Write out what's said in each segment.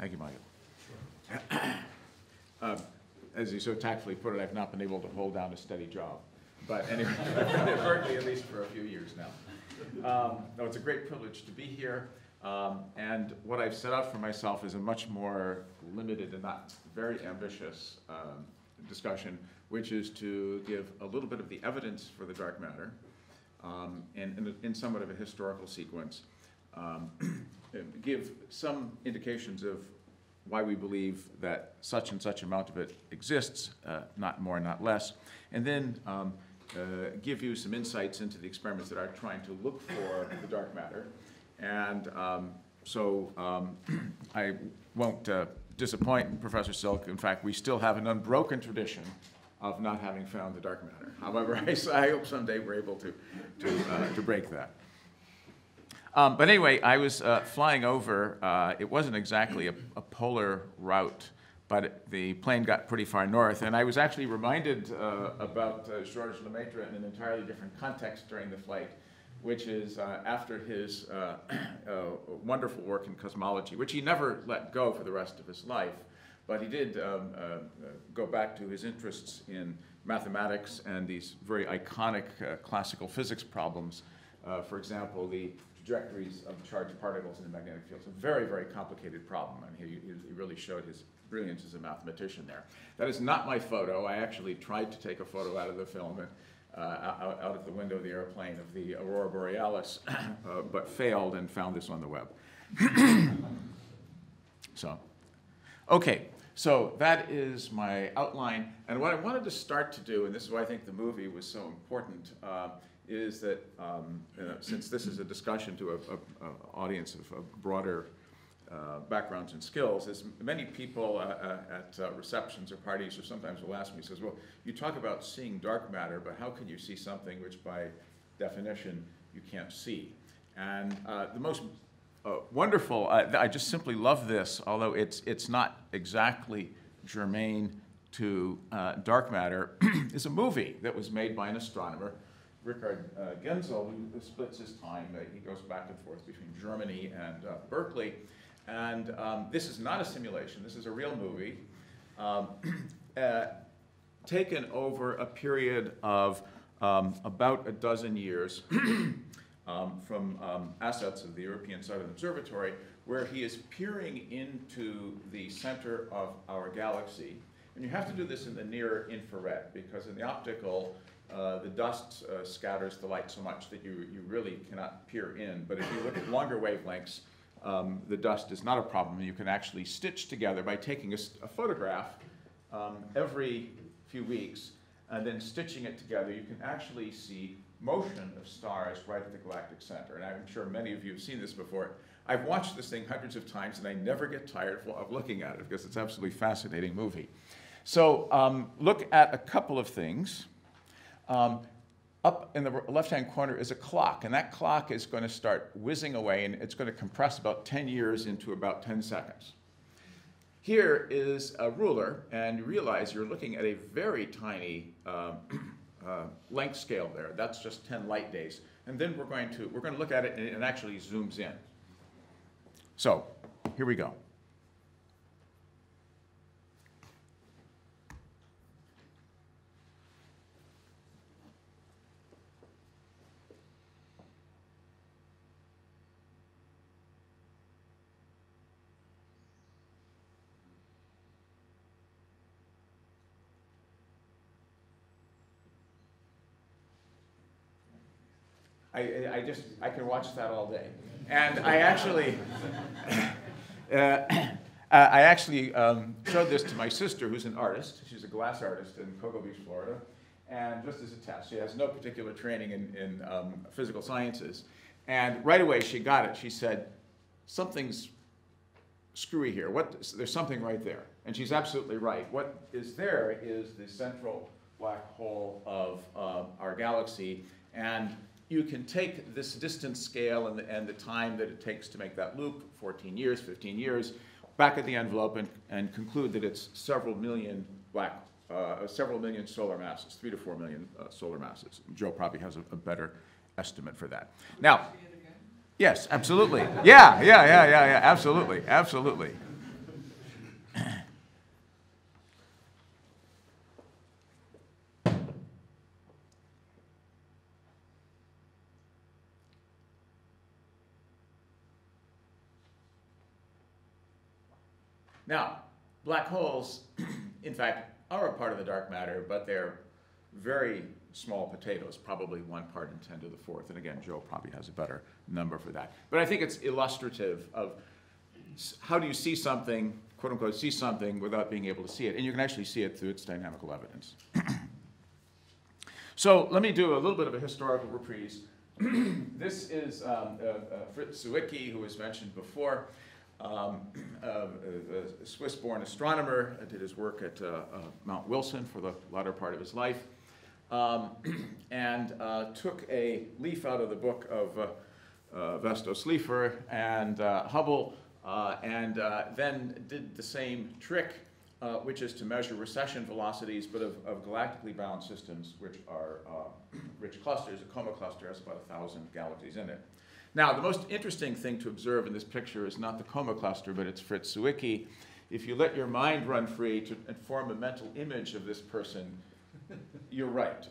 Thank you, Michael. As you so tactfully put it, I've not been able to hold down a steady job. But anyway, Berkeley at least for a few years now. No, it's a great privilege to be here. And what I've set out for myself is a much more limited and not very ambitious discussion, which is to give a little bit of the evidence for the dark matter and in somewhat of a historical sequence, give some indications of why we believe that such and such amount of it exists, not more, not less, and then give you some insights into the experiments that are trying to look for the dark matter. And I won't disappoint Professor Silk. In fact, we still have an unbroken tradition of not having found the dark matter. However, I hope someday we're able to break that. But anyway, I was flying over. It wasn't exactly a polar route, but the plane got pretty far north. And I was actually reminded about Georges Lemaitre in an entirely different context during the flight, which is after his wonderful work in cosmology, which he never let go for the rest of his life. But he did go back to his interests in mathematics and these very iconic classical physics problems. For example, the trajectories of charged particles in the magnetic field. It's a very, very complicated problem, and he really showed his brilliance as a mathematician there. That is not my photo. I actually tried to take a photo out of the film and out of the window of the airplane of the Aurora Borealis, but failed and found this on the web. Okay, so that is my outline. And what I wanted to start to do, and this is why I think the movie was so important, is that since this is a discussion to an audience of broader backgrounds and skills, as many people at receptions or parties or sometimes will ask me, says, well, you talk about seeing dark matter, but how can you see something which by definition you can't see? And the most wonderful, I just simply love this, although it's not exactly germane to dark matter, is a movie that was made by an astronomer, Richard Genzel, who splits his time. He goes back and forth between Germany and Berkeley. And this is not a simulation. This is a real movie taken over a period of about a dozen years from assets of the European Southern Observatory, where he is peering into the center of our galaxy. And you have to do this in the near infrared, because in the optical, the dust scatters the light so much that you really cannot peer in. But if you look at longer wavelengths, the dust is not a problem. You can actually stitch together by taking a photograph every few weeks and then stitching it together. You can actually see motion of stars right at the galactic center. And I'm sure many of you have seen this before. I've watched this thing hundreds of times, and I never get tired of looking at it because it's an absolutely fascinating movie. So look at a couple of things. Up in the left-hand corner is a clock, and that clock is going to start whizzing away, and it's going to compress about 10 years into about 10 seconds. Here is a ruler, and you realize you're looking at a very tiny length scale there. That's just 10 light days. And then we're going to look at it, and it actually zooms in. So here we go. I can watch that all day. And I actually showed this to my sister, who's an artist. She's a glass artist in Cocoa Beach, Florida. And just as a test, she has no particular training in physical sciences. And right away she got it. She said, something's screwy here. There's something right there. And she's absolutely right. What is there is the central black hole of our galaxy. And you can take this distance scale and the time that it takes to make that loop, 14 years, 15 years, back at the envelope and conclude that it's several million solar masses, 3 to 4 million solar masses. Joe probably has a better estimate for that. Now, yes, absolutely. Yeah, absolutely. Now, black holes, in fact, are a part of the dark matter, but they're very small potatoes, probably 1 part in 10 to the 4th. And again, Joe probably has a better number for that. But I think it's illustrative of how do you see something, quote unquote, see something without being able to see it. And you can actually see it through its dynamical evidence. So let me do a little bit of a historical reprise. This is Fritz Zwicky, who was mentioned before. A Swiss-born astronomer, did his work at Mount Wilson for the latter part of his life, and took a leaf out of the book of Vestos Slipher and Hubble, and then did the same trick, which is to measure recession velocities, but of galactically bound systems, which are rich clusters. A coma cluster has about 1,000 galaxies in it. Now, the most interesting thing to observe in this picture is not the coma cluster, but it's Fritz Zwicky. If you let your mind run free to form a mental image of this person, you're right.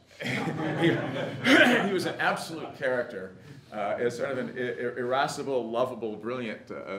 He was an absolute character, as sort of an irascible, lovable, brilliant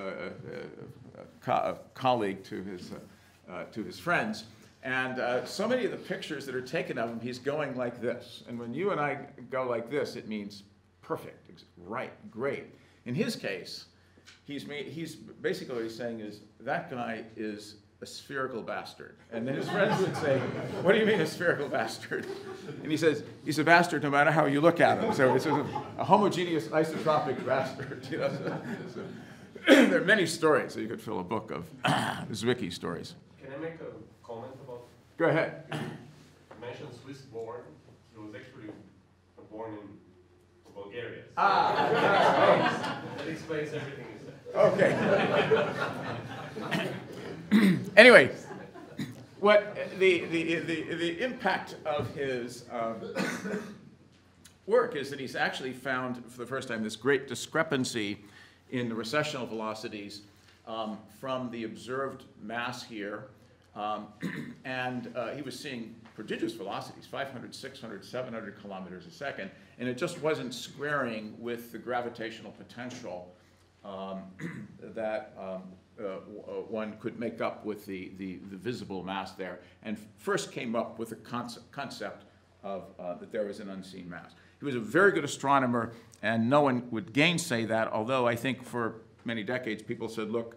colleague to his friends. And so many of the pictures that are taken of him, he's going like this. And when you and I go like this, it means perfect, right, great. In his case, he's basically what he's saying is, that guy is a spherical bastard. And then his friends would say, what do you mean a spherical bastard? And he says, he's a bastard no matter how you look at him. So it's a homogeneous isotropic bastard. You know? So there are many stories, so you could fill a book of Zwicky stories. Can I make a comment about? Go ahead. You mentioned Swiss-born. He was actually born in Bulgaria. So that explains everything you said. Okay. Anyway, what the impact of his work is that he's actually found for the first time this great discrepancy in the recessional velocities from the observed mass here. And he was seeing prodigious velocities, 500, 600, 700 kilometers a second, and it just wasn't squaring with the gravitational potential that one could make up with the visible mass there, and first came up with the concept of that there was an unseen mass. He was a very good astronomer, and no one would gainsay that, although I think for many decades people said, look,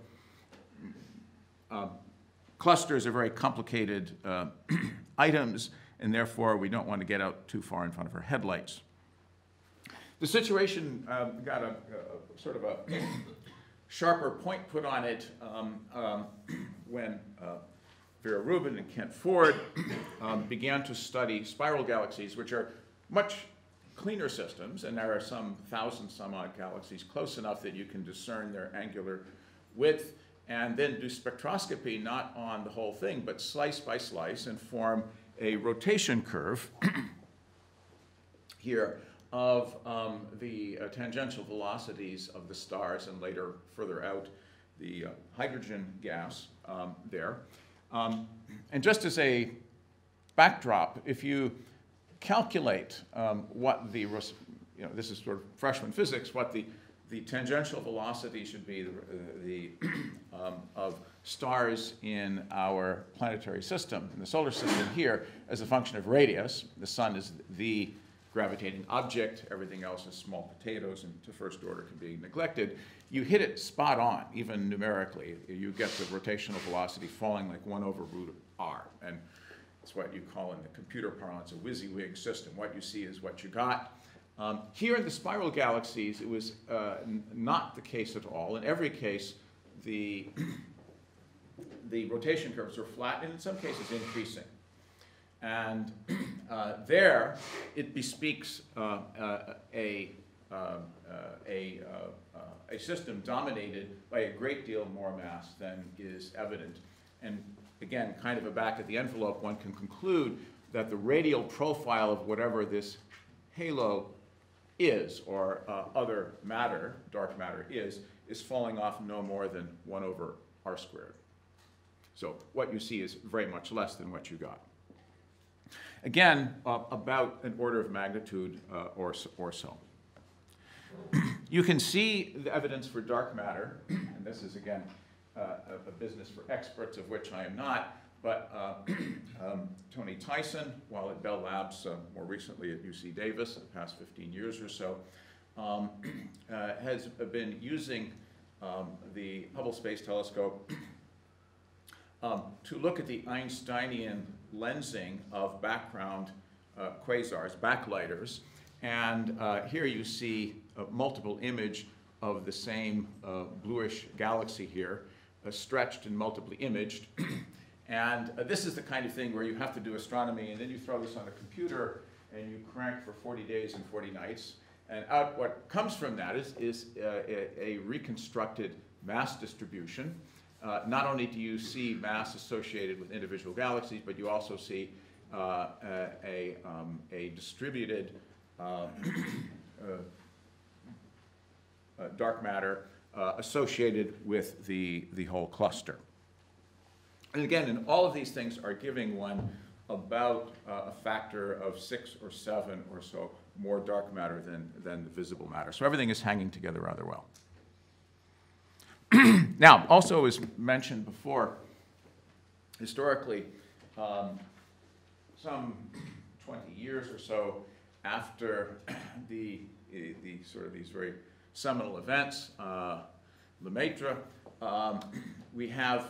clusters are very complicated items, and therefore we don't want to get out too far in front of our headlights. The situation got a sort of a sharper point put on it when Vera Rubin and Kent Ford began to study spiral galaxies, which are much cleaner systems, and there are some 1,000-some-odd galaxies close enough that you can discern their angular width, and then do spectroscopy not on the whole thing, but slice by slice, and form a rotation curve here of the tangential velocities of the stars, and later, further out, the hydrogen gas there. And just as a backdrop, if you calculate what the, this is sort of freshman physics, what the tangential velocity should be of stars in our planetary system, in the solar system here, as a function of radius. The sun is the gravitating object, everything else is small potatoes, and to first order can be neglected. You hit it spot on, even numerically. You get the rotational velocity falling like 1/√r, and it's what you call in the computer parlance a WYSIWYG system. What you see is what you got. Here in the spiral galaxies, it was not the case at all. In every case, the rotation curves are flat, and in some cases increasing. And there, it bespeaks a system dominated by a great deal more mass than is evident. And again, kind of a back of the envelope, one can conclude that the radial profile of whatever this halo is, or other matter, dark matter is falling off no more than 1/r². So what you see is very much less than what you got. Again, about an order of magnitude or so. You can see the evidence for dark matter, and this is again a business for experts, of which I am not, but Tony Tyson, while at Bell Labs, more recently at UC Davis, the past 15 years or so, has been using the Hubble Space Telescope to look at the Einsteinian lensing of background quasars, backlighters. And here you see a multiple image of the same bluish galaxy here, stretched and multiply imaged. And this is the kind of thing where you have to do astronomy, and then you throw this on a computer, and you crank for 40 days and 40 nights. And out what comes from that is a reconstructed mass distribution. Not only do you see mass associated with individual galaxies, but you also see a distributed dark matter associated with the whole cluster. And again, and all of these things are giving one about a factor of 6 or 7 or so more dark matter than the visible matter. So everything is hanging together rather well. Now, also as mentioned before, historically, some 20 years or so after the sort of these very seminal events, Lemaitre, we have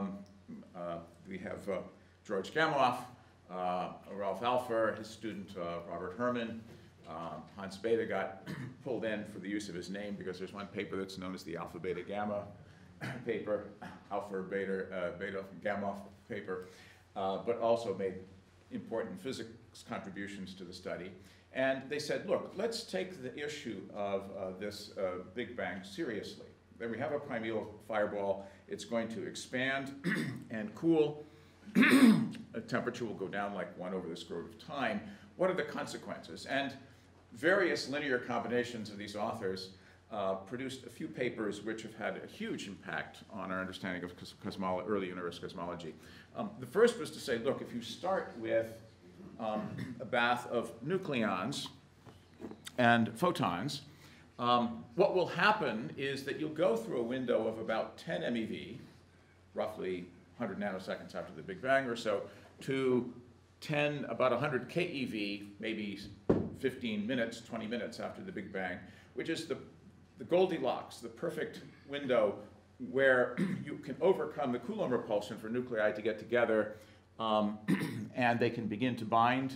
George Gamow, Ralph Alpher, his student Robert Herman. Hans Bethe got pulled in for the use of his name because there's one paper that's known as the Alpha Beta Gamma paper, Alpha Beta Gamow paper, but also made important physics contributions to the study. And they said, look, let's take the issue of this Big Bang seriously. Then we have a primeval fireball. It's going to expand and cool. The temperature will go down like 1 over the square root of time. What are the consequences? And various linear combinations of these authors produced a few papers which have had a huge impact on our understanding of early universe cosmology. The first was to say, look, if you start with a bath of nucleons and photons, what will happen is that you'll go through a window of about 10 MeV, roughly 100 nanoseconds after the Big Bang or so, to about 100 keV, maybe 15 minutes, 20 minutes after the Big Bang, which is the Goldilocks, the perfect window where you can overcome the Coulomb repulsion for nuclei to get together, and they can begin to bind.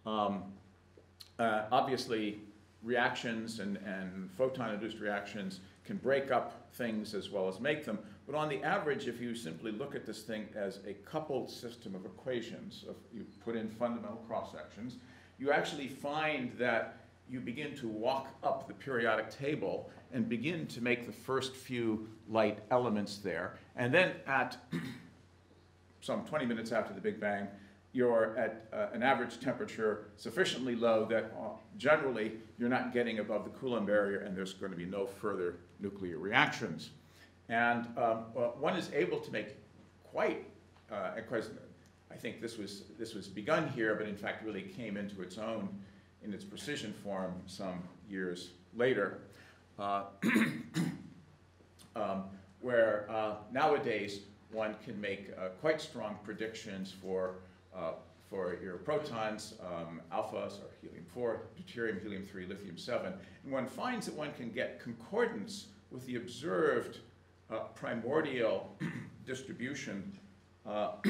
Obviously, reactions and photon-induced reactions can break up things as well as make them. But on the average, if you simply look at this thing as a coupled system of equations, you put in fundamental cross-sections, you actually find that you begin to walk up the periodic table and begin to make the first few light elements there. And then at some 20 minutes after the Big Bang, you're at an average temperature sufficiently low that generally you're not getting above the Coulomb barrier, and there's going to be no further nuclear reactions. And one is able to make quite, of course, I think this was begun here, but in fact really came into its own in its precision form some years later, where nowadays one can make quite strong predictions for your protons, alphas, or helium-4, deuterium, helium-3, lithium-7. And one finds that one can get concordance with the observed primordial distribution of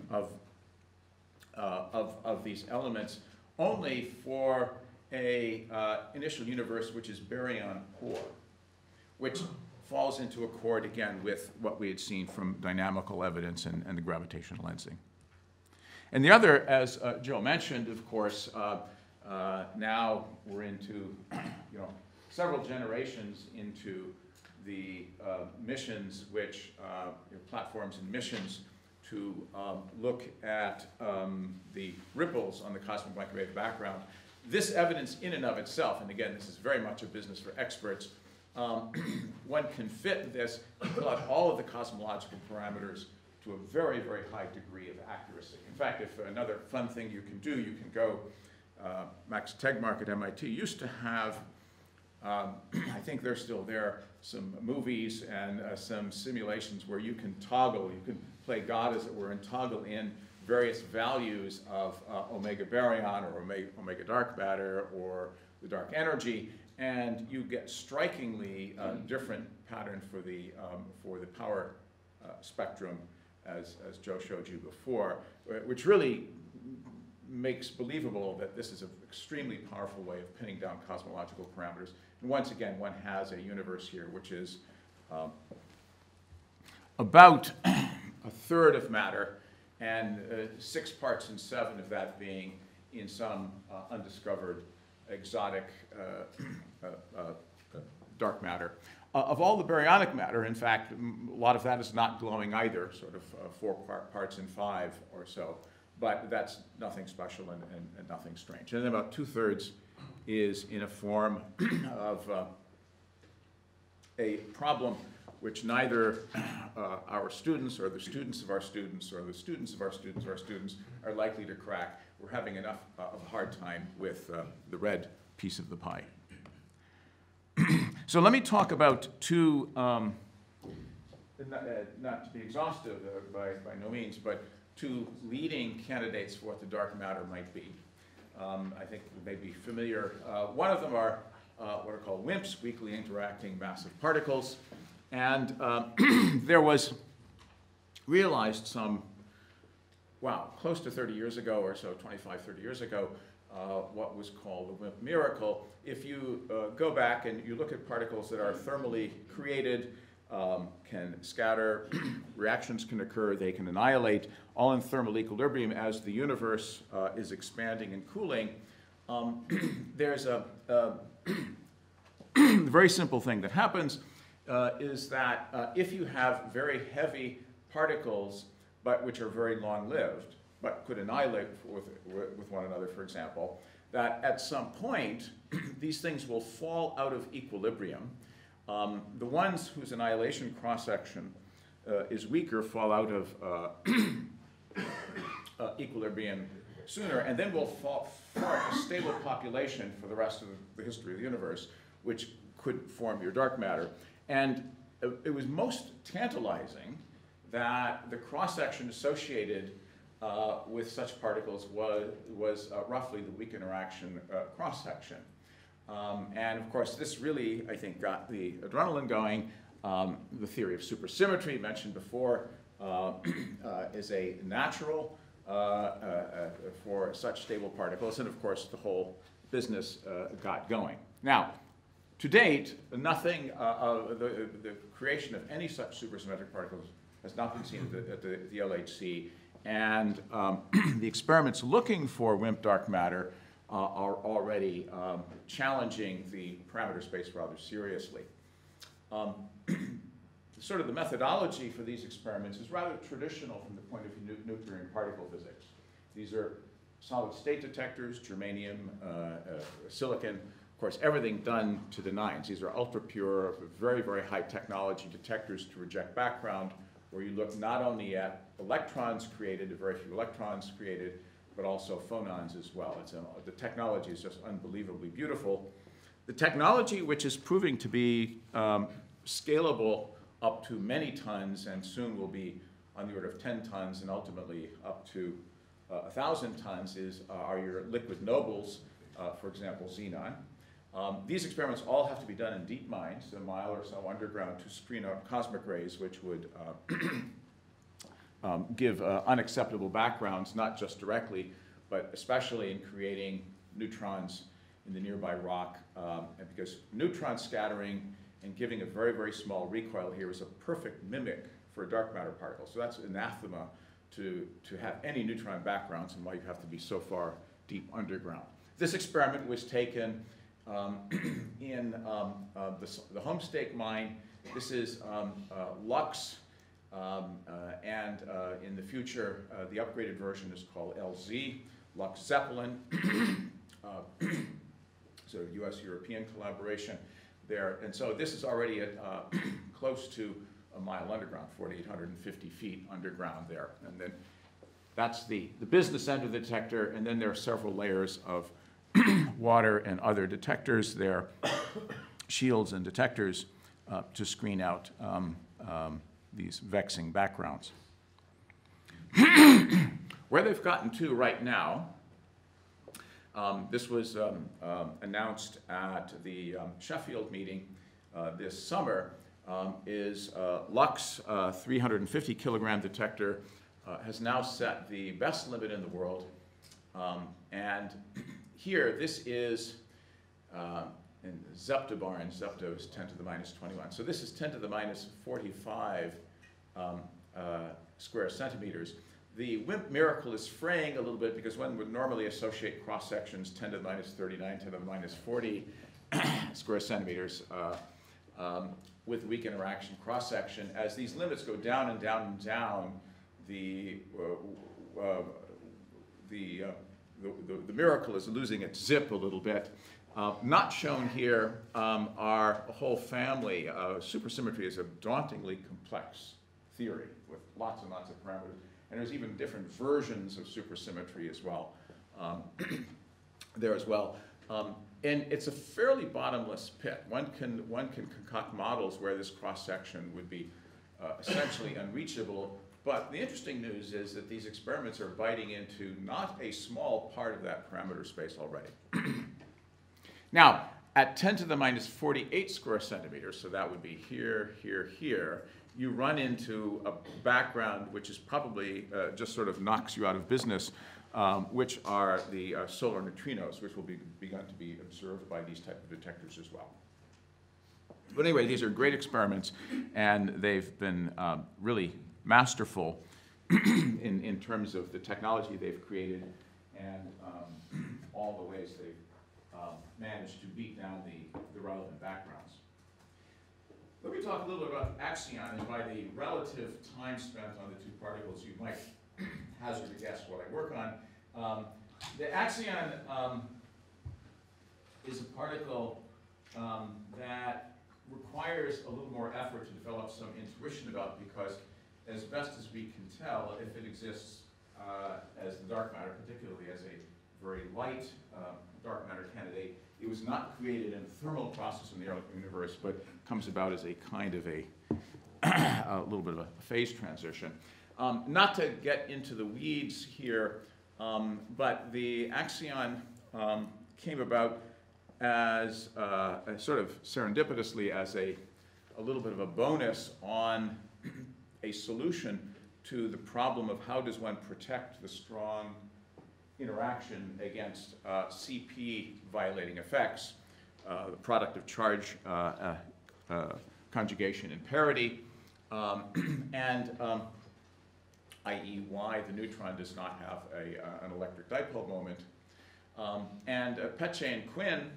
these elements only for a initial universe which is baryon poor, which falls into accord again with what we had seen from dynamical evidence and the gravitational lensing. And the other, as Joe mentioned, of course, now we're into several generations into the missions which, platforms and missions to look at the ripples on the cosmic microwave background. This evidence in and of itself, and again, this is very much a business for experts, one can fit this and fill out all of the cosmological parameters to a very, very high degree of accuracy. In fact, if another fun thing you can do, you can go, Max Tegmark at MIT used to have I think they're still there, some movies and some simulations where you can toggle, you can play God, as it were, and toggle in various values of omega baryon or omega dark matter or the dark energy, and you get strikingly different pattern for the power spectrum, as Joe showed you before, which really makes believable that this is an extremely powerful way of pinning down cosmological parameters. And once again, one has a universe here which is about a third of matter, and 6 parts in 7 of that being in some undiscovered exotic dark matter. Of all the baryonic matter, in fact, a lot of that is not glowing either, sort of 4 parts in 5 or so. But that's nothing special and nothing strange. And then about 2/3 is in a form of a problem which neither our students or the students of our students or the students of our students or our students are likely to crack. We're having enough of a hard time with the red piece of the pie. So let me talk about 2, not to be exhaustive by no means, but 2 leading candidates for what the dark matter might be. I think you may be familiar. One of them are what are called WIMPs, weakly interacting massive particles. And there was realized some, wow, close to 30 years ago or so, 25, 30 years ago, what was called the WIMP miracle. If you go back and you look at particles that are thermally created, can scatter, reactions can occur, they can annihilate, all in thermal equilibrium as the universe is expanding and cooling, there's a very simple thing that happens, is that if you have very heavy particles, but which are very long-lived, but could annihilate with one another, for example, that at some point, these things will fall out of equilibrium. The ones whose annihilation cross-section is weaker fall out of equilibrium sooner, and then will form a stable population for the rest of the history of the universe, which could form your dark matter. And it was most tantalizing that the cross-section associated with such particles was roughly the weak interaction cross-section. And of course, this really, I think, got the adrenaline going. The theory of supersymmetry, mentioned before, is a natural for such stable particles. And of course, the whole business got going. Now, to date, nothing, the creation of any such supersymmetric particles has not been seen at the LHC. And the experiments looking for WIMP dark matter are already challenging the parameter space rather seriously. Sort of the methodology for these experiments is rather traditional from the point of view of nuclear and particle physics. These are solid state detectors, germanium, silicon, of course, everything done to the nines. These are ultra pure, very, very high technology detectors to reject background, where you look not only at electrons created, very few electrons created, but also phonons as well. The technology is just unbelievably beautiful. The technology, which is proving to be scalable up to many tons, and soon will be on the order of 10 tons and ultimately up to 1,000 tons, are your liquid nobles, for example, xenon. These experiments all have to be done in deep mines, a mile or so underground, to screen out cosmic rays, which would give unacceptable backgrounds, not just directly, but especially in creating neutrons in the nearby rock. And because neutron scattering and giving a very, very small recoil here is a perfect mimic for a dark matter particle. So that's anathema to have any neutron backgrounds, and why you have to be so far deep underground. This experiment was taken in the Homestake mine. This is Lux, and in the future, the upgraded version is called LZ, Lux Zeppelin, so US-European collaboration there. And so this is already at close to a mile underground, 4,850 feet underground there. And then that's the business end of the detector, and then there are several layers of water and other detectors there. shields and detectors to screen out these vexing backgrounds. Where they've gotten to right now, this was announced at the Sheffield meeting this summer, is Lux 350 kilogram detector has now set the best limit in the world. And here, this is in zeptobar, and zepto is 10 to the minus 21. So this is 10 to the minus 45 square centimeters. The WIMP miracle is fraying a little bit because one would normally associate cross sections 10 to the minus 39, 10 to the minus 40 square centimeters with weak interaction cross section. As these limits go down and down and down, the miracle is losing its zip a little bit. Not shown here are a whole family. Supersymmetry is a dauntingly complex theory with lots and lots of parameters. And there's even different versions of supersymmetry as well, there as well. And it's a fairly bottomless pit. One can concoct models where this cross-section would be essentially unreachable. But the interesting news is that these experiments are biting into not a small part of that parameter space already. Now, at 10 to the minus 48 square centimeters, so that would be here, here, here, you run into a background which is probably just sort of knocks you out of business, which are the solar neutrinos, which will be begun to be observed by these type of detectors as well. But anyway, these are great experiments, and they've been really masterful in terms of the technology they've created and all the ways they've managed to beat down the relevant backgrounds. Let me talk a little bit about axion, and by the relative time spent on the two particles, you might hazard a guess what I work on. The axion is a particle that requires a little more effort to develop some intuition about, because as best as we can tell, if it exists as the dark matter, particularly as a very light dark matter candidate, it was not created in a thermal process in the early universe, but comes about as a kind of a little bit of a phase transition. Not to get into the weeds here, but the axion came about as sort of serendipitously as a little bit of a bonus on a solution to the problem of how does one protect the strong interaction against CP violating effects, the product of charge conjugation and parity, and i.e. why the neutron does not have an electric dipole moment. And Peche and Quinn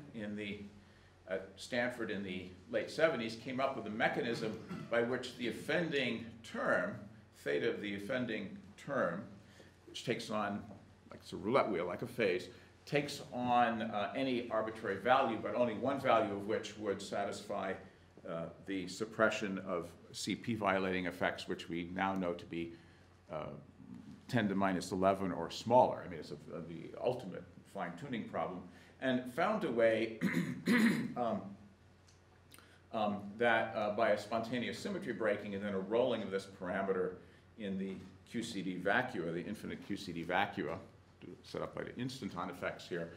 at Stanford in the late 70s came up with a mechanism by which the offending term, theta of the offending term, which takes on, like it's a roulette wheel, like a phase, takes on any arbitrary value, but only one value of which would satisfy the suppression of CP violating effects, which we now know to be 10 to minus 11 or smaller. I mean, it's the ultimate fine-tuning problem, and found a way that by a spontaneous symmetry breaking and then a rolling of this parameter in the QCD vacua, the infinite QCD vacua, set up by the instanton effects here,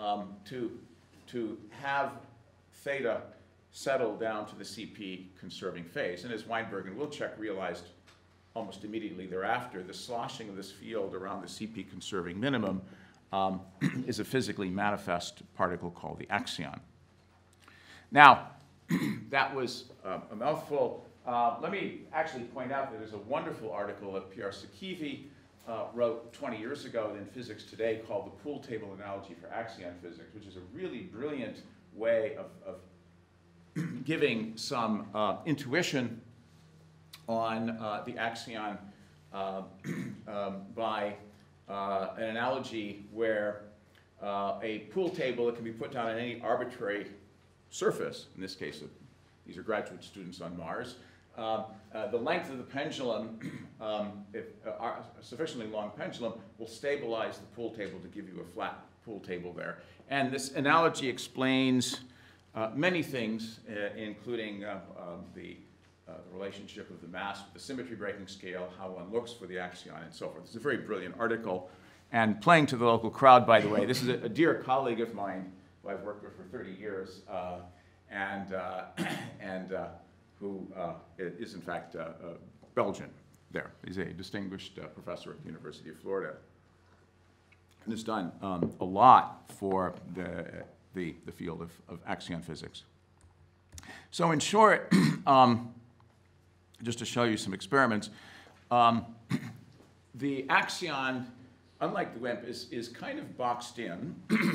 to have theta settle down to the CP conserving phase. And as Weinberg and Wilczek realized almost immediately thereafter, the sloshing of this field around the CP conserving minimum is a physically manifest particle called the axion. Now, that was a mouthful. Let me actually point out that there's a wonderful article that Pierre Sakivi wrote 20 years ago in Physics Today called The Pool Table Analogy for Axion Physics, which is a really brilliant way of giving some intuition on the axion by an analogy where a pool table that can be put down on any arbitrary surface, in this case, these are graduate students on Mars, the length of the pendulum, if a sufficiently long pendulum, will stabilize the pool table to give you a flat pool table there. And this analogy explains many things, including the relationship of the mass with the symmetry breaking scale, how one looks for the axion, and so forth. It's a very brilliant article. And playing to the local crowd, by the way, this is a dear colleague of mine who I've worked with for 30 years, and who is, in fact, Belgian there. He's a distinguished professor at the University of Florida. And has done a lot for the field of axion physics. So in short, just to show you some experiments, the axion, unlike the WIMP, is kind of boxed in.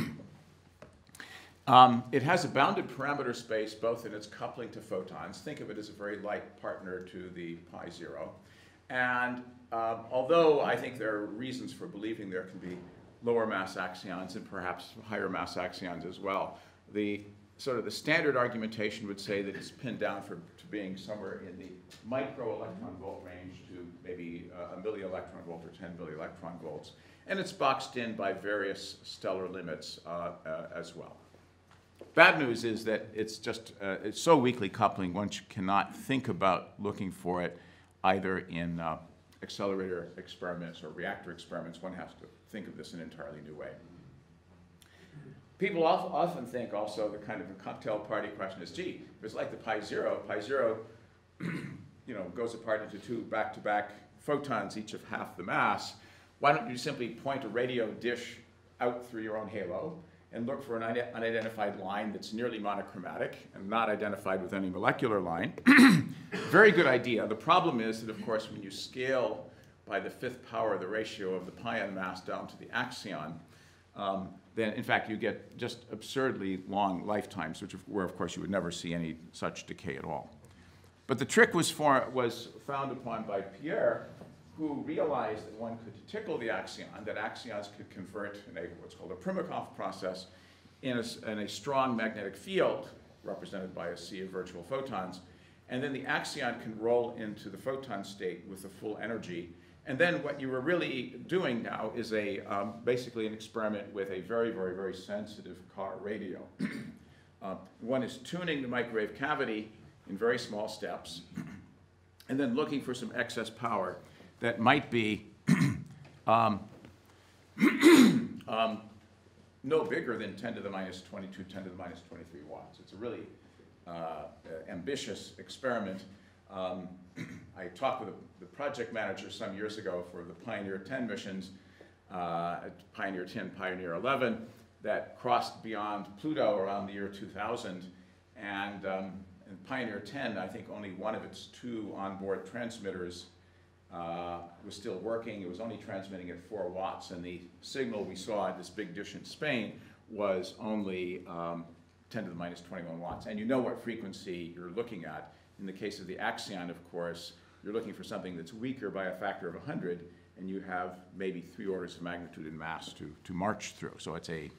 It has a bounded parameter space both in its coupling to photons. Think of it as a very light partner to the pi zero. And although I think there are reasons for believing there can be lower mass axions and perhaps higher mass axions as well, the standard argumentation would say that it's pinned down to being somewhere in the micro electron volt range to maybe a milli-electron volt or 10 milli-electron volts. And it's boxed in by various stellar limits as well. Bad news is that it's so weakly coupling, one cannot think about looking for it either in accelerator experiments or reactor experiments. One has to think of this in an entirely new way. People often think also the kind of a cocktail party question is, gee, if it's like the pi zero goes apart into two back-to-back photons, each of half the mass. Why don't you simply point a radio dish out through your own halo and look for an unidentified line that's nearly monochromatic and not identified with any molecular line? Very good idea. The problem is that, of course, when you scale by the fifth power the ratio of the pion mass down to the axion, then in fact you get just absurdly long lifetimes, where of course you would never see any such decay at all. But the trick was found upon by Pierre, who realized that one could tickle the axion, that axions could convert in what's called a Primakov process in a strong magnetic field represented by a sea of virtual photons, and then the axion can roll into the photon state with the full energy. And then what you were really doing now is basically an experiment with a very, very, very sensitive car radio. One is tuning the microwave cavity in very small steps, and then looking for some excess power that might be no bigger than 10 to the minus 22, 10 to the minus 23 watts. It's a really ambitious experiment. I talked with the project manager some years ago for the Pioneer 10 missions, Pioneer 10, Pioneer 11, that crossed beyond Pluto around the year 2000. And in Pioneer 10, I think only one of its two onboard transmitters was still working. It was only transmitting at 4 watts, and the signal we saw at this big dish in Spain was only 10 to the minus 21 watts. And you know what frequency you're looking at. In the case of the axion, of course, you're looking for something that's weaker by a factor of 100, and you have maybe 3 orders of magnitude in mass to march through. So it's a...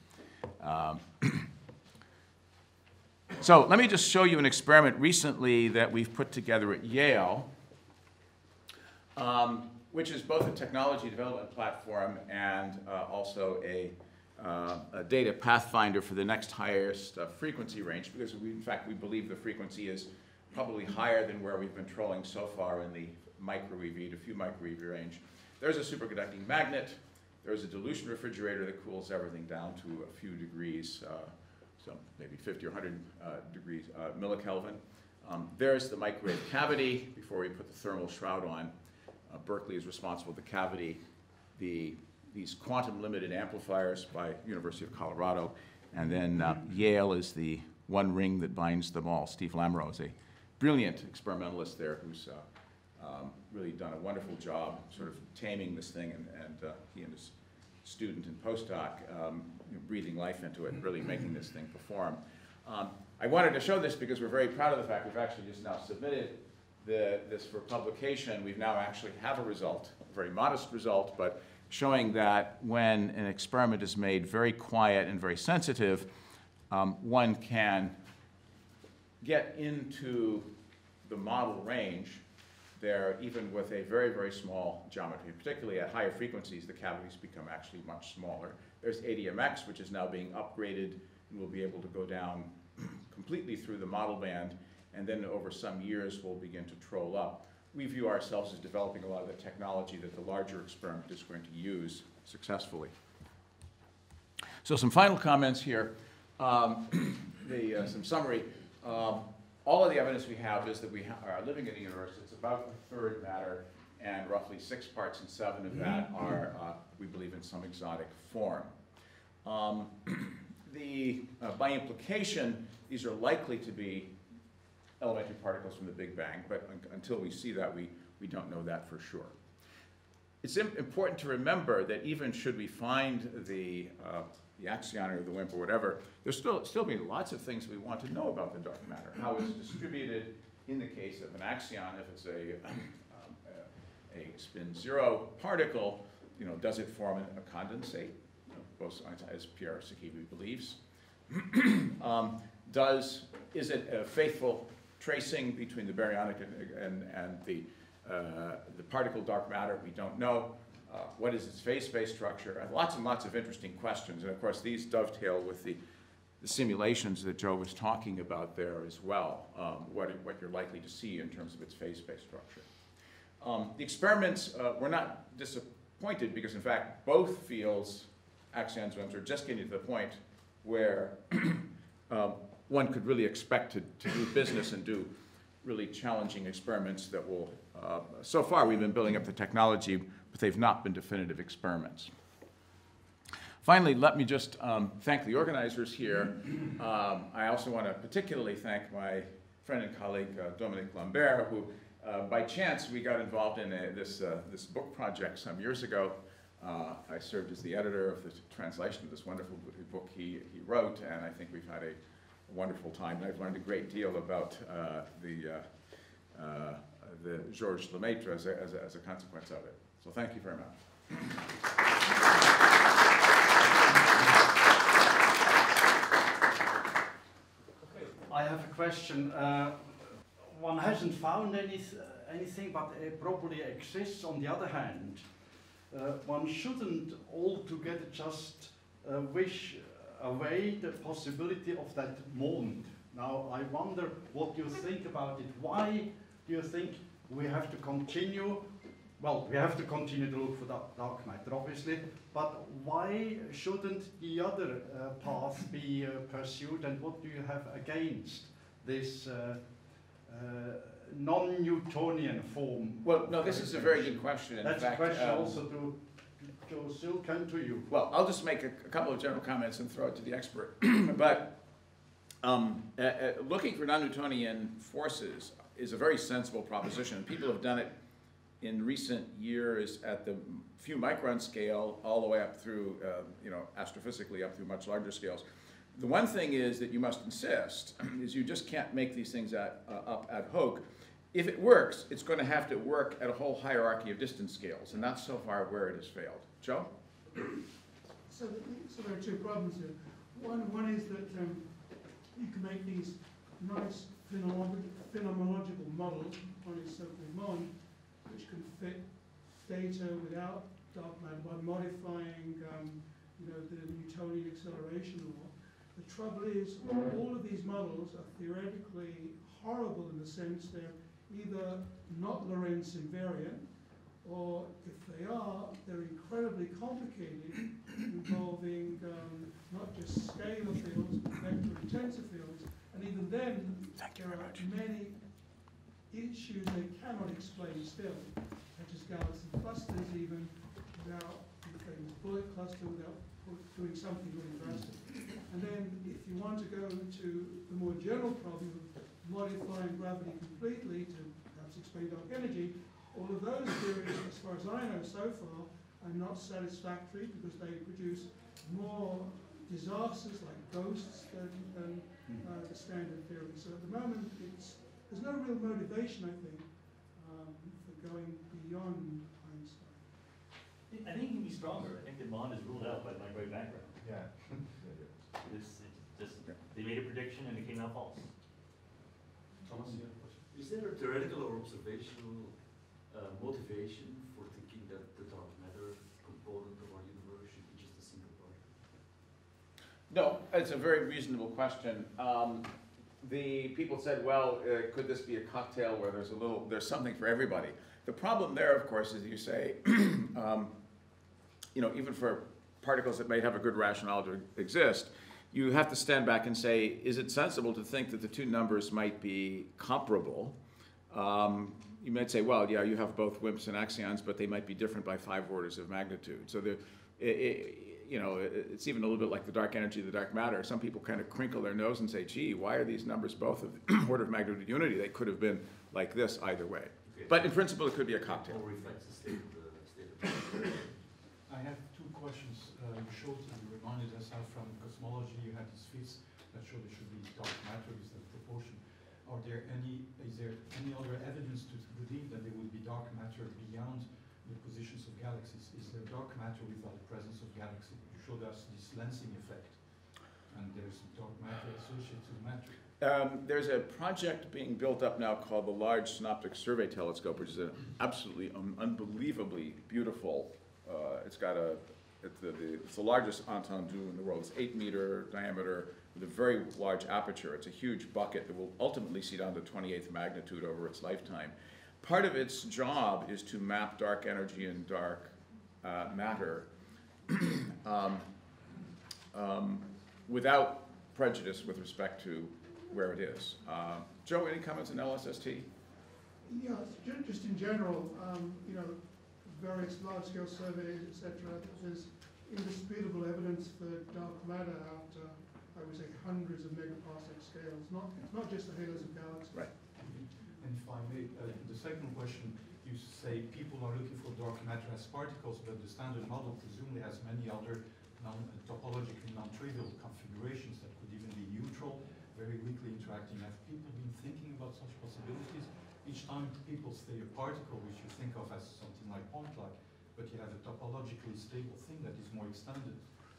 So let me just show you an experiment recently that we've put together at Yale, which is both a technology development platform and also a data pathfinder for the next highest frequency range, because in fact we believe the frequency is probably higher than where we've been trolling so far in the micro EV to few micro EV range. There's a superconducting magnet. There's a dilution refrigerator that cools everything down to a few degrees, so maybe 50 or 100 degrees millikelvin. There's the microwave cavity before we put the thermal shroud on. Berkeley is responsible for the cavity. These quantum limited amplifiers by University of Colorado. And then Yale is the one ring that binds them all. Steve Lamoureux is a brilliant experimentalist there who's really done a wonderful job sort of taming this thing, and he and his student and postdoc breathing life into it and really making this thing perform. I wanted to show this because we're very proud of the fact we've actually just now submitted this for publication. We now actually have a result, a very modest result, but showing that when an experiment is made very quiet and very sensitive, one can get into the model range there even with a very, very small geometry. Particularly at higher frequencies, the cavities become actually much smaller. There's ADMX, which is now being upgraded and will be able to go down completely through the model band, and then over some years will begin to troll up. We view ourselves as developing a lot of the technology that the larger experiment is going to use successfully. So some final comments here. Some summary. All of the evidence we have is that we are living in a universe that's about a third matter, and roughly 6 parts in 7 of that are, we believe, in some exotic form. By implication, these are likely to be elementary particles from the Big Bang, but until we see that, we don't know that for sure. It's important to remember that even should we find the axion or the WIMP or whatever, there's still be lots of things we want to know about the dark matter. How it's distributed in the case of an axion, if it's a spin 0 particle, does it form a condensate? Both as Pierre Sakivi believes. Is it a faithful tracing between the baryonic and the particle dark matter? We don't know. What is its phase space structure? Lots and lots of interesting questions. And of course, these dovetail with the simulations that Joe was talking about there as well, what you're likely to see in terms of its phase space structure. The experiments were not disappointed because, in fact, both fields, axions, WIMPs, are just getting to the point where one could really expect to do business and do really challenging experiments that will, so far we've been building up the technology, but they've not been definitive experiments. Finally, let me just thank the organizers here. I also want to particularly thank my friend and colleague, Dominique Lambert, who by chance we got involved in this book project some years ago. I served as the editor of the translation of this wonderful book he wrote, and I think we've had a wonderful time. And I've learned a great deal about the Georges Lemaitre as a consequence of it. So thank you very much. I have a question. One hasn't found anything, but it probably exists. On the other hand, one shouldn't altogether just wish away the possibility of that moment. Now, I wonder what you think about it. Why do you think we have to continue? Well, we have to continue to look for dark matter, obviously, but why shouldn't the other path be pursued, and what do you have against this non-Newtonian form? Well, no, this is a very good question. That's a question also to Joe Silk and to you. Well, I'll just make a couple of general comments and throw it to the expert. But looking for non-Newtonian forces is a very sensible proposition. People have done it in recent years at the few micron scale all the way up through, astrophysically up through much larger scales. The one thing is that you must insist is you just can't make these things up ad hoc. If it works, it's going to have to work at a whole hierarchy of distance scales, and that's so far where it has failed. Joe? So there are two problems here. One is that you can make these nice phenomenological models, one is simply MON, which can fit data without dark matter by modifying the Newtonian acceleration law. The trouble is, all of these models are theoretically horrible in the sense they're either not Lorentz invariant, or if they are, they're incredibly complicated, involving not just scalar fields, but vector and tensor fields. And even then, there are many issues they cannot explain still, such as galaxy clusters, even without the famous bullet cluster, without doing something really drastic. And then if you want to go to the more general problem of modifying gravity completely to perhaps explain dark energy, all of those theories, as far as I know so far, are not satisfactory because they produce more disasters like ghosts than the standard theory. So at the moment, there's no real motivation, I think, for going beyond Einstein. I think it can be stronger. I think that MON is ruled out by my great background. Yeah. They made a prediction and it came out false. Thomas, you have a question? Is there a theoretical or observational motivation for thinking that the dark matter component of our universe should be just a single particle? No, it's a very reasonable question. the people said, well, could this be a cocktail where there's something for everybody? The problem there, of course, is you say, you know, even for particles that may have a good rationale to exist, you have to stand back and say, is it sensible to think that the two numbers might be comparable? You might say, well, yeah, you have both WIMPs and axions, but they might be different by 5 orders of magnitude. So you know, it's even a little bit like the dark energy, the dark matter. Some people kind of crinkle their nose and say, gee, why are these numbers both of order of magnitude unity? They could have been like this either way. Okay. But in principle, it could be a cocktail. Or reflects the state of the I have two questions. You showed, you reminded us how from cosmology you had these fits that show there should be dark matter with the proportion. Is there any other evidence to believe that there would be dark matter beyond the positions of galaxies? Is there dark matter without the presence of galaxies? You showed us this lensing effect, and there's dark matter associated to matter. There's a project being built up now called the Large Synoptic Survey Telescope, which is an absolutely unbelievably beautiful. It's the largest entendu in the world. It's 8-meter diameter with a very large aperture. It's a huge bucket that will ultimately see down to 28th magnitude over its lifetime. Part of its job is to map dark energy and dark matter without prejudice with respect to where it is. Joe, any comments on LSST? Yeah, just in general, you know, various large-scale surveys, etc. There's indisputable evidence for dark matter out, I would say, hundreds of megaparsec scales. Not just the halos of galaxies. Right. And if I may, the second question, you say people are looking for dark matter as particles, but the standard model presumably has many other topologically non-trivial configurations that could even be neutral, very weakly interacting. Have people been thinking about such possibilities? Each time people say a particle, which you think of as something like point-like, but you have a topologically stable thing that is more extended.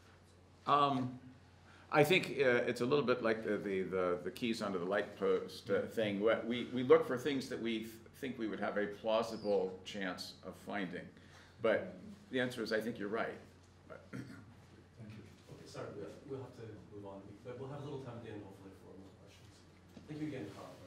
I think it's a little bit like the keys under the light post thing. We look for things that we think we would have a plausible chance of finding. But the answer is, I think you're right. Thank you. Okay, sorry, we'll have to move on. But we'll have a little time at the end, hopefully, for more questions. Thank you again, Karl.